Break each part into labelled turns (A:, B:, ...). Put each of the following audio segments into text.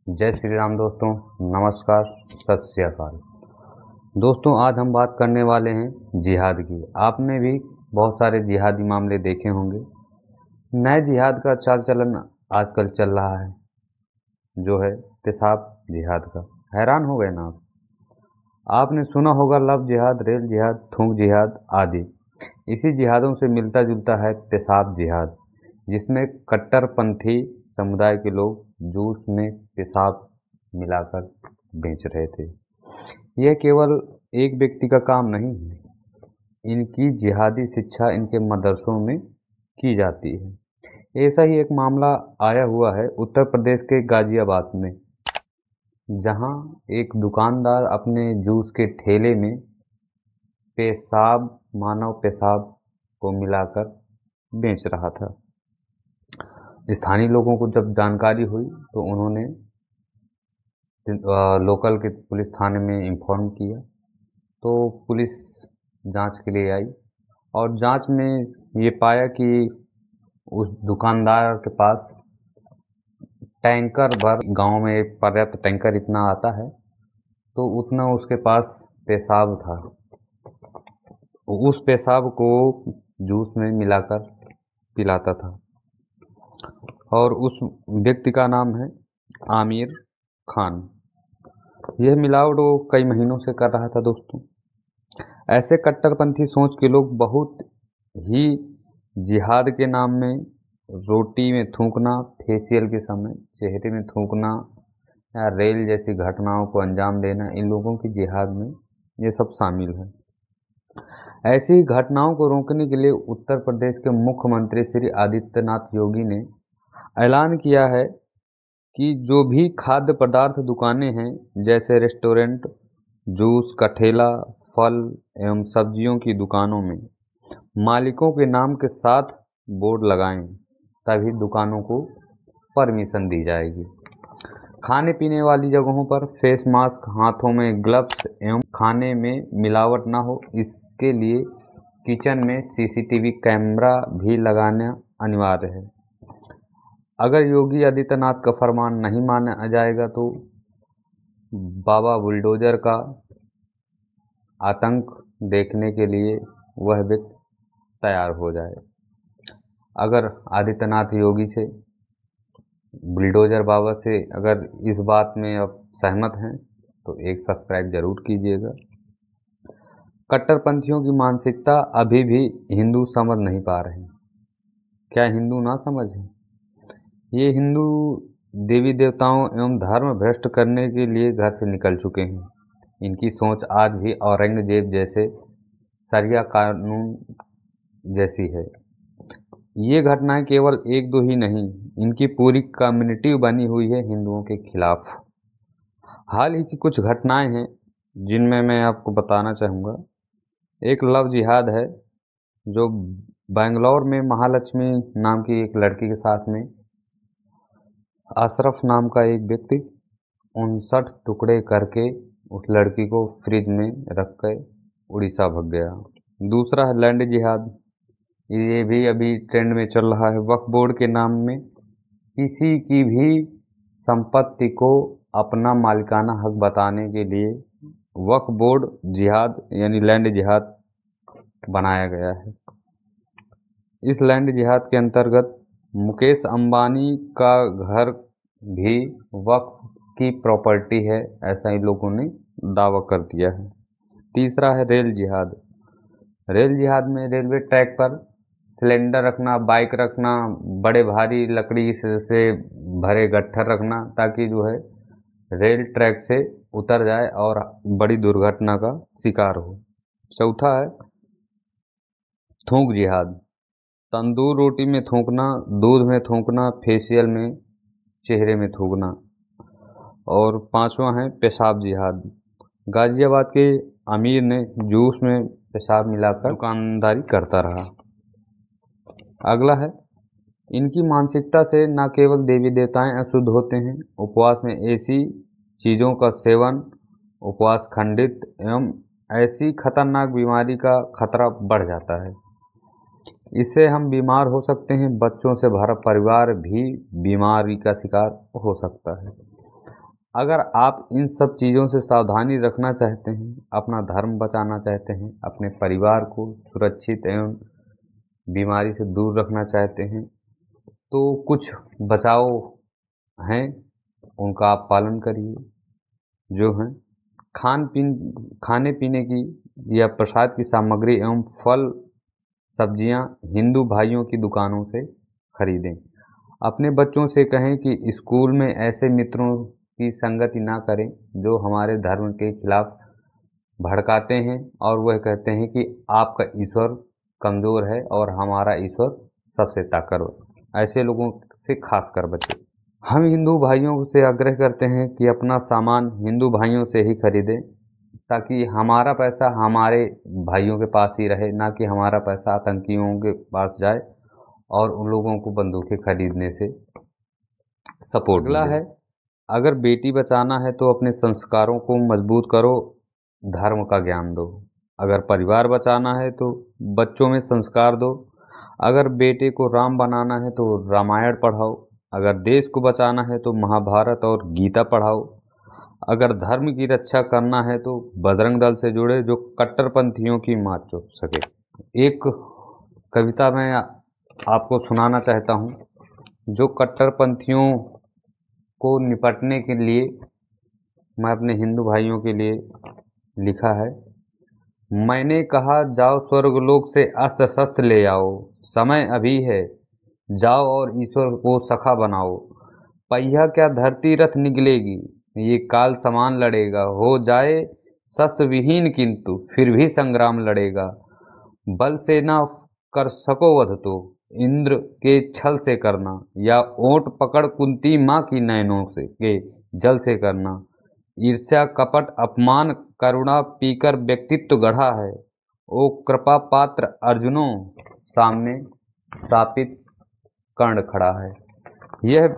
A: जय श्री राम दोस्तों, नमस्कार, सत श्री अकाल। दोस्तों, आज हम बात करने वाले हैं जिहाद की। आपने भी बहुत सारे जिहादी मामले देखे होंगे। नए जिहाद का चाल चलन आजकल चल रहा है, जो है पेशाब जिहाद का। हैरान हो गए ना आप? आपने सुना होगा लव जिहाद, रेल जिहाद, थूक जिहाद आदि। इसी जिहादों से मिलता जुलता है पेशाब जिहाद, जिसमें कट्टरपंथी समुदाय के लोग जूस में पेशाब मिलाकर बेच रहे थे। यह केवल एक व्यक्ति का काम नहीं है, इनकी जिहादी शिक्षा इनके मदरसों में की जाती है। ऐसा ही एक मामला आया हुआ है उत्तर प्रदेश के गाजियाबाद में, जहां एक दुकानदार अपने जूस के ठेले में पेशाब, मानव पेशाब को मिलाकर बेच रहा था। स्थानीय लोगों को जब जानकारी हुई तो उन्होंने लोकल के पुलिस थाने में इंफॉर्म किया। तो पुलिस जांच के लिए आई और जांच में ये पाया कि उस दुकानदार के पास टैंकर भर, गांव में पर्याप्त टैंकर इतना आता है तो उतना उसके पास पेशाब था। उस पेशाब को जूस में मिलाकर पिलाता था और उस व्यक्ति का नाम है आमिर खान। यह मिलावट वो कई महीनों से कर रहा था। दोस्तों, ऐसे कट्टरपंथी सोच के लोग बहुत ही जिहाद के नाम में रोटी में थूकना, फेशियल के समय चेहरे में थूकना या रेल जैसी घटनाओं को अंजाम देना, इन लोगों की जिहाद में ये सब शामिल है। ऐसी ही घटनाओं को रोकने के लिए उत्तर प्रदेश के मुख्यमंत्री श्री आदित्यनाथ योगी ने ऐलान किया है कि जो भी खाद्य पदार्थ दुकानें हैं, जैसे रेस्टोरेंट, जूस का ठेला, फल एवं सब्जियों की दुकानों में मालिकों के नाम के साथ बोर्ड लगाएं, तभी दुकानों को परमिशन दी जाएगी। खाने पीने वाली जगहों पर फेस मास्क, हाथों में ग्लव्स एवं खाने में मिलावट ना हो, इसके लिए किचन में सीसीटीवी कैमरा भी लगाना अनिवार्य है। अगर योगी आदित्यनाथ का फरमान नहीं माना जाएगा तो बाबा बुलडोजर का आतंक देखने के लिए वह व्यक्ति तैयार हो जाए। अगर आदित्यनाथ योगी से, बुलडोजर बाबा से अगर इस बात में आप सहमत हैं तो एक सब्सक्राइब जरूर कीजिएगा। कट्टरपंथियों की मानसिकता अभी भी हिंदू समझ नहीं पा रहे हैं। क्या हिंदू ना समझें? ये हिंदू देवी देवताओं एवं धर्म भ्रष्ट करने के लिए घर से निकल चुके हैं। इनकी सोच आज भी औरंगजेब जैसे शरिया कानून जैसी है। ये घटनाएं केवल एक दो ही नहीं, इनकी पूरी कम्युनिटी बनी हुई है हिंदुओं के खिलाफ। हाल ही की कुछ घटनाएं हैं जिनमें मैं आपको बताना चाहूँगा। एक लव जिहाद है जो बेंगलोर में महालक्ष्मी नाम की एक लड़की के साथ में अशरफ नाम का एक व्यक्ति 59 टुकड़े करके उस लड़की को फ्रिज में रख कर उड़ीसा भाग गया। दूसरा है लैंड जिहाद। ये भी अभी ट्रेंड में चल रहा है। वक्फ बोर्ड के नाम में किसी की भी संपत्ति को अपना मालिकाना हक बताने के लिए वक्फ बोर्ड जिहाद यानी लैंड जिहाद बनाया गया है। इस लैंड जिहाद के अंतर्गत मुकेश अंबानी का घर भी वक्फ की प्रॉपर्टी है, ऐसा इन लोगों ने दावा कर दिया है। तीसरा है रेल जिहाद। रेल जिहाद में रेलवे ट्रैक पर सिलेंडर रखना, बाइक रखना, बड़े भारी लकड़ी से भरे गट्ठर रखना, ताकि जो है रेल ट्रैक से उतर जाए और बड़ी दुर्घटना का शिकार हो। चौथा है थूक जिहाद। तंदूर रोटी में थूकना, दूध में थूकना, फेशियल में, चेहरे में थूकना। और पांचवा है पेशाब जिहाद। गाजियाबाद के अमीर ने जूस में पेशाब मिलाकर दुकानदारी करता रहा। अगला है, इनकी मानसिकता से न केवल देवी देवताएं अशुद्ध होते हैं, उपवास में ऐसी चीज़ों का सेवन, उपवास खंडित एवं ऐसी खतरनाक बीमारी का खतरा बढ़ जाता है। इससे हम बीमार हो सकते हैं, बच्चों से भरा परिवार भी बीमारी का शिकार हो सकता है। अगर आप इन सब चीज़ों से सावधानी रखना चाहते हैं, अपना धर्म बचाना चाहते हैं, अपने परिवार को सुरक्षित एवं बीमारी से दूर रखना चाहते हैं, तो कुछ बचाव हैं, उनका आप पालन करिए। जो हैं खाने पीने की या प्रसाद की सामग्री एवं फल सब्जियां हिंदू भाइयों की दुकानों से खरीदें। अपने बच्चों से कहें कि स्कूल में ऐसे मित्रों की संगति ना करें जो हमारे धर्म के खिलाफ भड़काते हैं और वह कहते हैं कि आपका ईश्वर कमज़ोर है और हमारा ईश्वर सबसे ताकतवर। ऐसे लोगों से खासकर बचें। हम हिंदू भाइयों से आग्रह करते हैं कि अपना सामान हिंदू भाइयों से ही खरीदें, ताकि हमारा पैसा हमारे भाइयों के पास ही रहे, ना कि हमारा पैसा आतंकियों के पास जाए और उन लोगों को बंदूकें खरीदने से सपोर्ट मिले। अगला है, अगर बेटी बचाना है तो अपने संस्कारों को मजबूत करो, धर्म का ज्ञान दो। अगर परिवार बचाना है तो बच्चों में संस्कार दो। अगर बेटे को राम बनाना है तो रामायण पढ़ाओ। अगर देश को बचाना है तो महाभारत और गीता पढ़ाओ। अगर धर्म की रक्षा करना है तो बजरंग दल से जुड़े, जो कट्टरपंथियों की मात चुप सके। एक कविता मैं आपको सुनाना चाहता हूँ, जो कट्टरपंथियों को निपटने के लिए मैं अपने हिंदू भाइयों के लिए लिखा है। मैंने कहा जाओ स्वर्गलोक से अस्त्र शस्त्र ले आओ, समय अभी है, जाओ और ईश्वर को सखा बनाओ। पहिया क्या धरती रथ निकलेगी, ये काल समान लड़ेगा। हो जाए शस्त्र विहीन किंतु फिर भी संग्राम लड़ेगा। बल से ना कर सको वध तो इंद्र के छल से करना, या ओंठ पकड़ कुंती माँ की नैनों से के जल से करना। ईर्ष्या कपट अपमान करुणा पीकर व्यक्तित्व गढ़ा है। ओ कृपा पात्र अर्जुनों, सामने स्थापित कर्ण खड़ा है। यह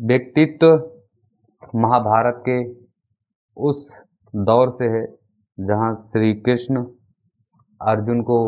A: व्यक्तित्व महाभारत के उस दौर से है जहाँ श्री कृष्ण अर्जुन को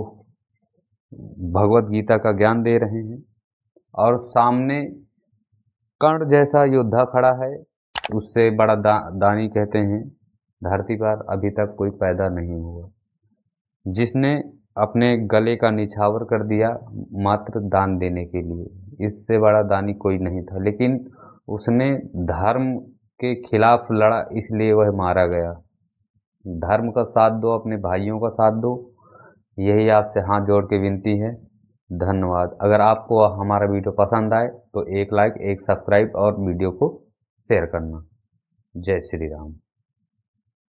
A: भगवत गीता का ज्ञान दे रहे हैं और सामने कर्ण जैसा योद्धा खड़ा है। उससे बड़ा दानी कहते हैं धरती पर अभी तक कोई पैदा नहीं हुआ, जिसने अपने गले का निछावर कर दिया मात्र दान देने के लिए। इससे बड़ा दानी कोई नहीं था, लेकिन उसने धर्म के खिलाफ लड़ा, इसलिए वह मारा गया। धर्म का साथ दो, अपने भाइयों का साथ दो, यही आपसे हाथ जोड़ के विनती है। धन्यवाद। अगर आपको हमारा वीडियो पसंद आए तो एक लाइक, एक सब्सक्राइब और वीडियो को शेयर करना। जय श्री राम।